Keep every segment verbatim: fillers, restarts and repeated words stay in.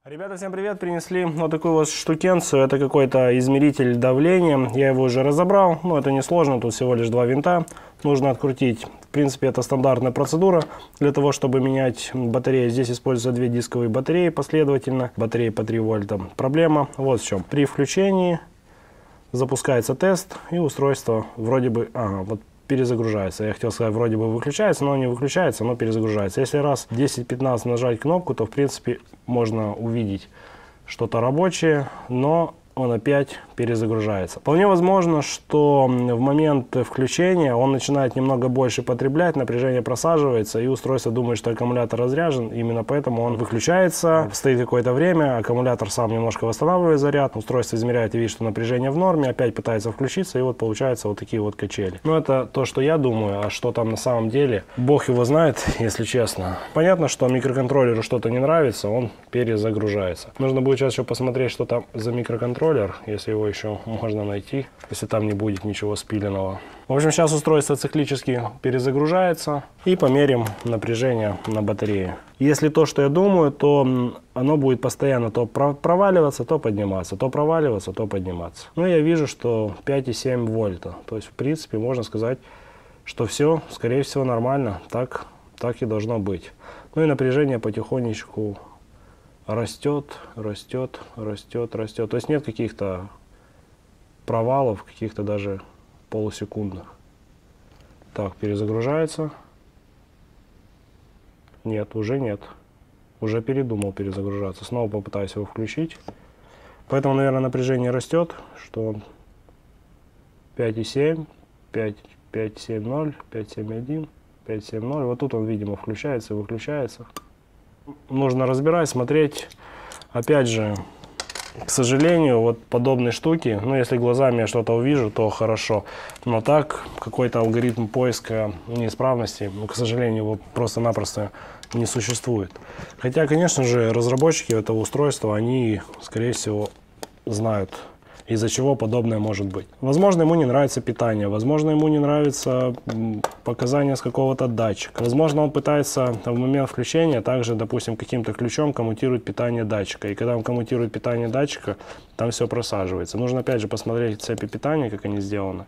Ребята, всем привет! Принесли вот такую вот штукенцию. Это какой-то измеритель давления. Я его уже разобрал. Но это не сложно. Тут всего лишь два винта. Нужно открутить. В принципе, это стандартная процедура. Для того, чтобы менять батареи, здесь используются две дисковые батареи последовательно. Батареи по три вольта. Проблема вот в чем. При включении запускается тест. И устройство вроде бы... Ага, вот перезагружается. Я хотел сказать, вроде бы выключается, но не выключается, но перезагружается. Если раз десять-пятнадцать нажать кнопку, то в принципе можно увидеть что-то рабочее, но он опять перезагружается. Вполне возможно, что в момент включения он начинает немного больше потреблять, напряжение просаживается, и устройство думает, что аккумулятор разряжен. Именно поэтому он выключается, стоит какое-то время, аккумулятор сам немножко восстанавливает заряд, устройство измеряет и видит, что напряжение в норме, опять пытается включиться, и вот получаются вот такие вот качели. Но это то, что я думаю, а что там на самом деле, бог его знает, если честно. Понятно, что микроконтроллеру что-то не нравится, он перезагружается. Нужно будет сейчас еще посмотреть, что там за микроконтроллер, если его еще можно найти, если там не будет ничего спиленного. В общем, сейчас устройство циклически перезагружается и померим напряжение на батарее. Если то, что я думаю, то оно будет постоянно то проваливаться, то подниматься, то проваливаться, то подниматься. Но я вижу, что пять и семь вольта. То есть, в принципе, можно сказать, что все, скорее всего, нормально. Так, так и должно быть. Ну и напряжение потихонечку растет, растет, растет, растет. То есть нет каких-то провалов, каких-то даже полусекундных. Так, перезагружается. Нет, уже нет. Уже передумал перезагружаться. Снова попытаюсь его включить. Поэтому, наверное, напряжение растет, что пять и семь, пять, пять, семь, ноль, пять, семь, один, пять, семь, ноль. Вот тут он, видимо, включается и выключается. Нужно разбирать, смотреть. Опять же, к сожалению, вот подобные штуки, ну, если глазами я что-то увижу, то хорошо. Но так, какой-то алгоритм поиска неисправности, ну, к сожалению, его просто-напросто не существует. Хотя, конечно же, разработчики этого устройства, они, скорее всего, знают, из-за чего подобное может быть. Возможно, ему не нравится питание, возможно, ему не нравится показания с какого-то датчика. Возможно, он пытается в момент включения также, допустим, каким-то ключом коммутировать питание датчика. И когда он коммутирует питание датчика, там все просаживается. Нужно опять же посмотреть цепи питания, как они сделаны.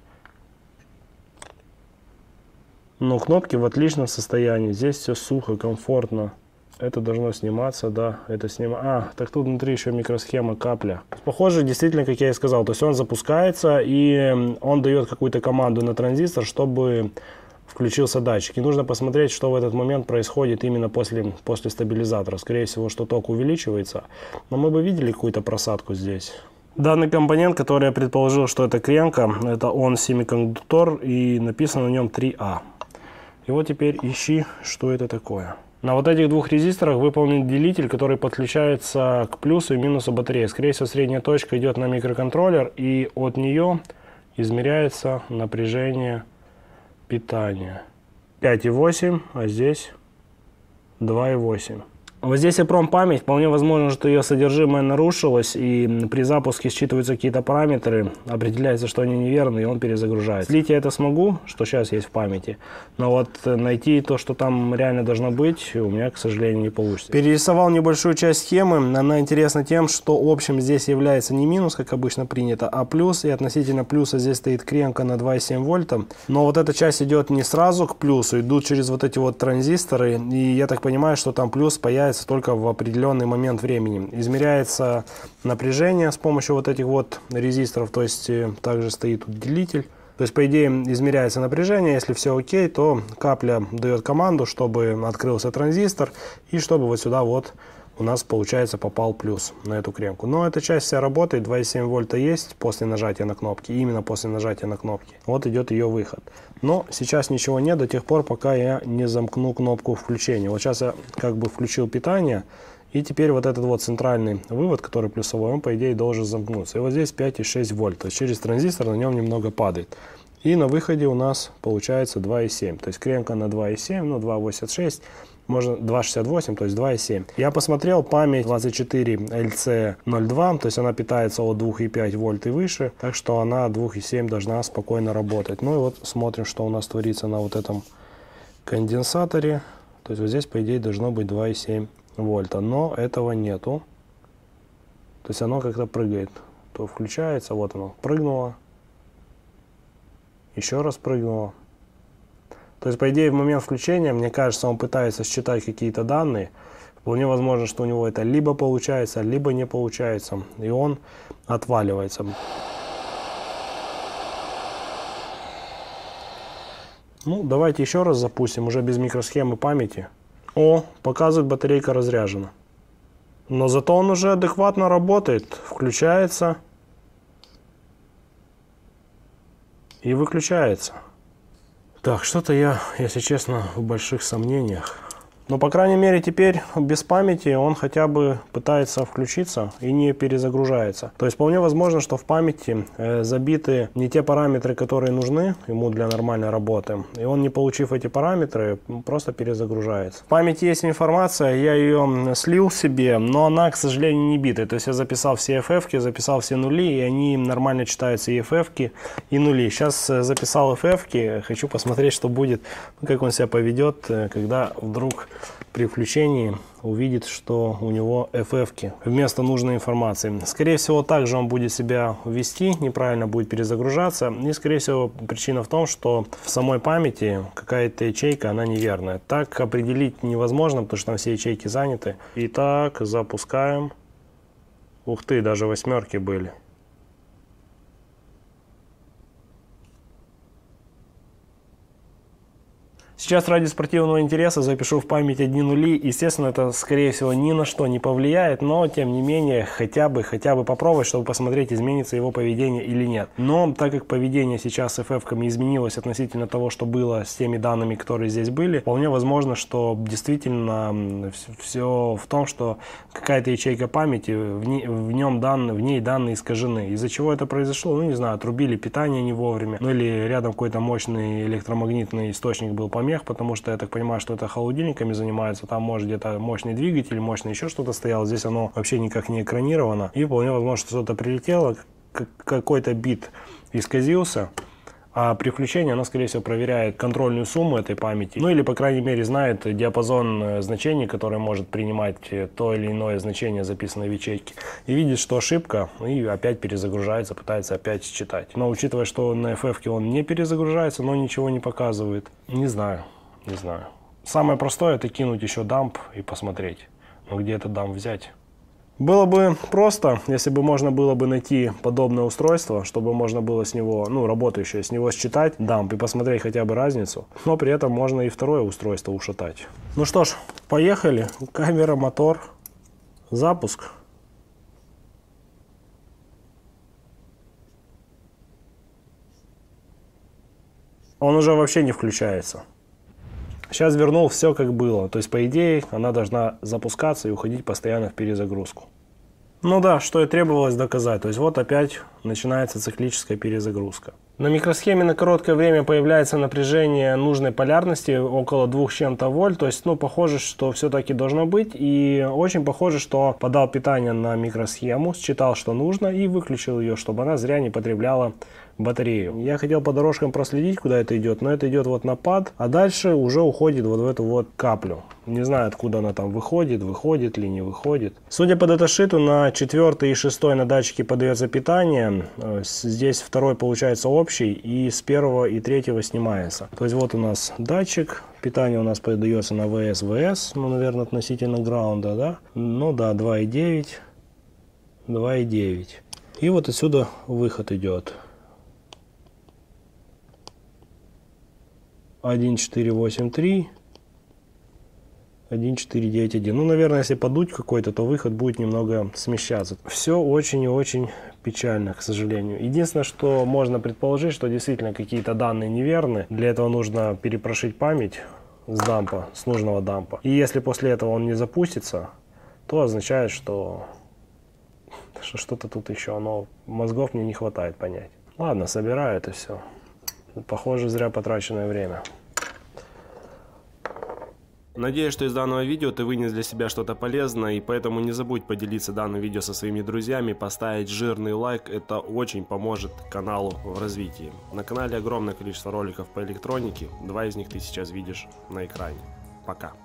Но кнопки в отличном состоянии. Здесь все сухо, комфортно. Это должно сниматься, да, это снимать. А, так тут внутри еще микросхема капля. Похоже, действительно, как я и сказал, то есть он запускается и он дает какую-то команду на транзистор, чтобы включился датчик. И нужно посмотреть, что в этот момент происходит именно после, после стабилизатора. Скорее всего, что ток увеличивается. Но мы бы видели какую-то просадку здесь. Данный компонент, который я предположил, что это кренка, это он семикондуктор и написано на нем три А. И вот теперь ищи, что это такое. На вот этих двух резисторах выполнен делитель, который подключается к плюсу и минусу батареи. Скорее всего, средняя точка идет на микроконтроллер, и от нее измеряется напряжение питания. пять и восемь, а здесь два и восемь. Вот здесь и промпамять, вполне возможно, что ее содержимое нарушилось, и при запуске считываются какие-то параметры, определяется, что они неверны, и он перезагружается. Слить я это смогу, что сейчас есть в памяти, но вот найти то, что там реально должно быть, у меня, к сожалению, не получится. Перерисовал небольшую часть схемы, она интересна тем, что общим здесь является не минус, как обычно принято, а плюс, и относительно плюса здесь стоит кренка на два и семь вольта, но вот эта часть идет не сразу к плюсу, идут через вот эти вот транзисторы, и я так понимаю, что там плюс появится только в определенный момент времени. Измеряется напряжение с помощью вот этих вот резисторов, то есть также стоит тут делитель. То есть, по идее, измеряется напряжение, если все окей, то капля дает команду, чтобы открылся транзистор и чтобы вот сюда вот у нас, получается, попал плюс на эту кремку. Но эта часть вся работает, два и семь вольта есть после нажатия на кнопки, именно после нажатия на кнопки. Вот идет ее выход. Но сейчас ничего нет до тех пор, пока я не замкну кнопку включения. Вот сейчас я как бы включил питание, и теперь вот этот вот центральный вывод, который плюсовой, он, по идее, должен замкнуться. И вот здесь пять и шесть вольт, то есть через транзистор на нем немного падает. И на выходе у нас получается два и семь, то есть кремка на два и семь, ну два восемьдесят шесть. Можно два шестьдесят восемь, то есть два и семь. Я посмотрел, память двадцать четыре эл си ноль два, то есть она питается от двух и пяти вольт и выше, так что она два и семь должна спокойно работать. Ну и вот смотрим, что у нас творится на вот этом конденсаторе. То есть вот здесь, по идее, должно быть два и семь вольта, но этого нету. То есть оно как-то прыгает. То включается, вот оно, прыгнуло. Еще раз прыгнуло. То есть, по идее, в момент включения, мне кажется, он пытается считать какие-то данные. Вполне возможно, что у него это либо получается, либо не получается. И он отваливается. Ну, давайте еще раз запустим, уже без микросхемы памяти. О, показывает, батарейка разряжена. Но зато он уже адекватно работает. Включается. И выключается. Так, что-то я, если честно, в больших сомнениях. Но, по крайней мере, теперь без памяти он хотя бы пытается включиться и не перезагружается. То есть, вполне возможно, что в памяти э, забиты не те параметры, которые нужны ему для нормальной работы. И он, не получив эти параметры, просто перезагружается. В памяти есть информация, я ее слил себе, но она, к сожалению, не битая. То есть, я записал все эф эф-ки, записал все нули, и они нормально читаются, и эф эф-ки, и нули. Сейчас записал эф эф-ки, хочу посмотреть, что будет, как он себя поведет, когда вдруг при включении увидит, что у него эф эф-ки вместо нужной информации. Скорее всего, также он будет себя вести, неправильно будет перезагружаться. И, скорее всего, причина в том, что в самой памяти какая-то ячейка, она неверная. Так определить невозможно, потому что там все ячейки заняты. Итак, запускаем. Ух ты, даже восьмерки были. Сейчас ради спортивного интереса запишу в память одни нули. Естественно, это, скорее всего, ни на что не повлияет, но, тем не менее, хотя бы, хотя бы попробовать, чтобы посмотреть, изменится его поведение или нет. Но, так как поведение сейчас с эф эф-ками изменилось относительно того, что было с теми данными, которые здесь были, вполне возможно, что действительно все в том, что какая-то ячейка памяти, в, не, в, нем данные, в ней данные искажены. Из-за чего это произошло? Ну, не знаю, отрубили питание не вовремя, ну или рядом какой-то мощный электромагнитный источник был помех, потому что я так понимаю, что это холодильниками занимается, там может где-то мощный двигатель, мощный еще что-то стояло, здесь оно вообще никак не экранировано, и вполне возможно, что что-то прилетело, какой-то бит исказился, а при включении оно, скорее всего, проверяет контрольную сумму этой памяти, ну или, по крайней мере, знает диапазон значений, который может принимать то или иное значение, записанное в ячейке, и видит, что ошибка, и опять перезагружается, пытается опять считать. Но учитывая, что на эф эф-ке он не перезагружается, но ничего не показывает, не знаю, не знаю. Самое простое — это кинуть еще дамп и посмотреть, но где этот дамп взять? Было бы просто, если бы можно было бы найти подобное устройство, чтобы можно было с него, ну, работающее, с него считать дамп и посмотреть хотя бы разницу, но при этом можно и второе устройство ушатать. Ну что ж, поехали. Камера, мотор, запуск. Он уже вообще не включается. Сейчас вернул все как было. То есть, по идее, она должна запускаться и уходить постоянно в перезагрузку. Ну да, что и требовалось доказать. То есть, вот опять начинается циклическая перезагрузка. На микросхеме на короткое время появляется напряжение нужной полярности, около двух с чем-то вольт. То есть, ну, похоже, что все-таки должно быть. И очень похоже, что подал питание на микросхему, считал, что нужно, и выключил ее, чтобы она зря не потребляла батарею. Я хотел по дорожкам проследить, куда это идет, но это идет вот на пад, а дальше уже уходит вот в эту вот каплю. Не знаю, откуда она там выходит, выходит ли, не выходит. Судя по даташиту, на четвертый и шестой на датчике подается питание. Здесь второй получается общий, и с первого и третьего снимается. То есть вот у нас датчик, питание у нас подается на вэ эс вэ эс, ну, наверное, относительно граунда, да? Ну да, два и девять, два и девять. И вот отсюда выход идет. один четыре восемь три, один четыре девять один. Ну, наверное, если подуть какой-то, то выход будет немного смещаться. Все очень и очень печально, к сожалению. Единственное, что можно предположить, что действительно какие-то данные неверны. Для этого нужно перепрошить память с дампа, с нужного дампа. И если после этого он не запустится, то означает, что что что-то тут еще, но мозгов мне не хватает понять. Ладно, собираю это все. Похоже, зря потраченное время. Надеюсь, что из данного видео ты вынес для себя что-то полезное, и поэтому не забудь поделиться данным видео со своими друзьями, поставить жирный лайк, это очень поможет каналу в развитии. На канале огромное количество роликов по электронике, два из них ты сейчас видишь на экране. Пока.